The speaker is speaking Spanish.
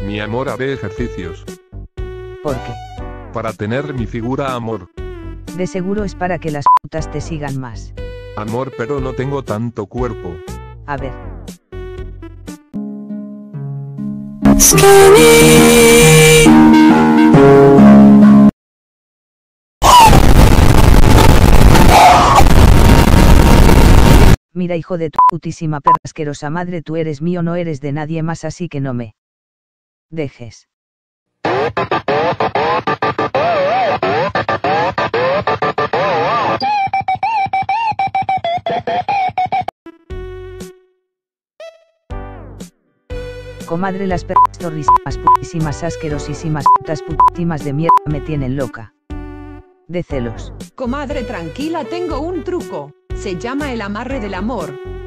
Mi amor, haré ejercicios. ¿Por qué? Para tener mi figura, amor. De seguro es para que las putas te sigan más. Amor, pero no tengo tanto cuerpo. A ver. Mira, hijo de tu putísima perra asquerosa madre, tú eres mío, no eres de nadie más, así que no me dejes. Comadre, las perras torrísimas, putísimas, asquerosísimas, putas putísimas de mierda me tienen loca. De celos. Comadre, tranquila, tengo un truco. Se llama el amarre del amor.